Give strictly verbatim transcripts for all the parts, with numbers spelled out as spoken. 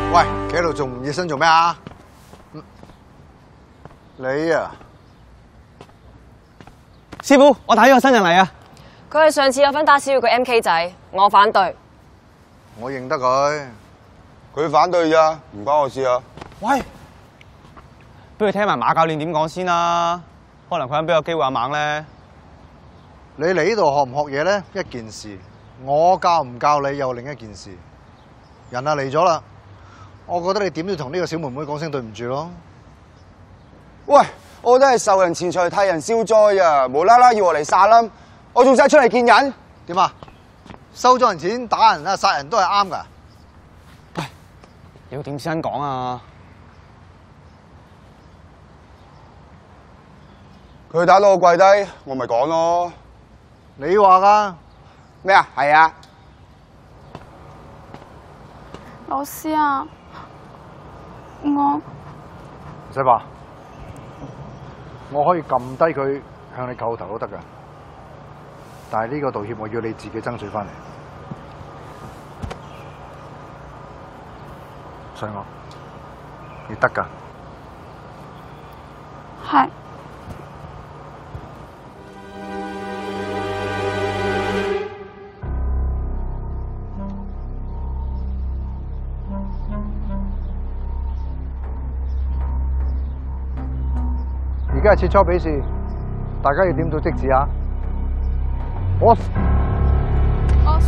喂，企喺度仲唔熱身做咩啊？你啊， 師傅，我睇咗個新人嚟啊！ 佢係上次有份打小月個 M K 仔，我反對。 我認得佢， 佢反對咋，唔關我事啊！ 喂，不如聽埋馬教練點講先啦，可能佢肯俾個機會阿猛咧。 你嚟呢度學唔學嘢咧？一件事，我教唔教你又另一件事。人啊嚟咗啦，我覺得你點都要同呢個小妹妹講聲對唔住咯。 喂，我都係受人錢財替人消災啊！無啦啦要我嚟殺冧，我仲使出嚟見人？ 點啊？收咗人錢打人啊殺人都係啱噶。 喂，你要點先講啊？ 佢打到我跪低，我咪講咯。 你話噶咩啊？係啊。 老師啊，我唔使怕，我可以撳低佢向你叩頭都得噶。但係呢個道歉我要你自己爭取翻嚟。信我，你得噶。 係。 而家係切磋比試，大家要點到即止啊！我我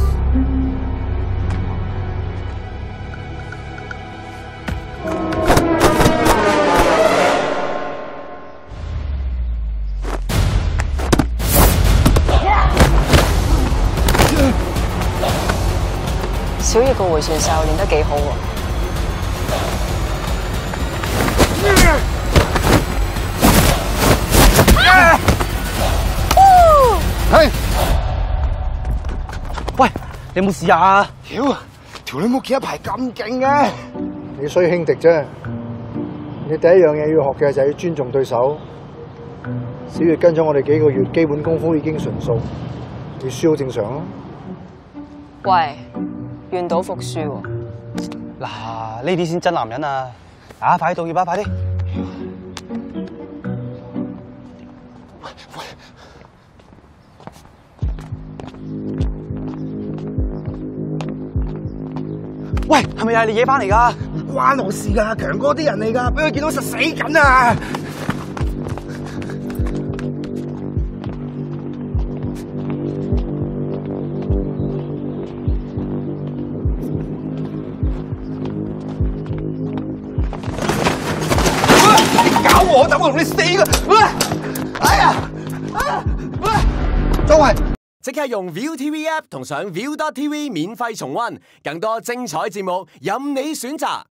小月個回旋手練得幾好喎。 係， 喂，你有冇事啊？ 屌，條女冇企一排咁勁嘅。 你衰輕敵啫。你第一樣嘢要學嘅就係要尊重對手。小月跟咗我哋幾個月，基本功夫已經純熟，你輸好正常咯。 喂，願賭服輸喎。 嗱，呢啲先真男人啊！啊，快啲道歉啊，快啲！喂，係咪又係你惹翻嚟噶？ 唔關我事噶，強哥啲人嚟噶，俾佢見到實死緊啊！你搞我，等我同你死噶！哎呀！周圍。 即刻用 Viu T V App 同上 Viu dot T V 免費重溫，更多精彩節目任你選擇。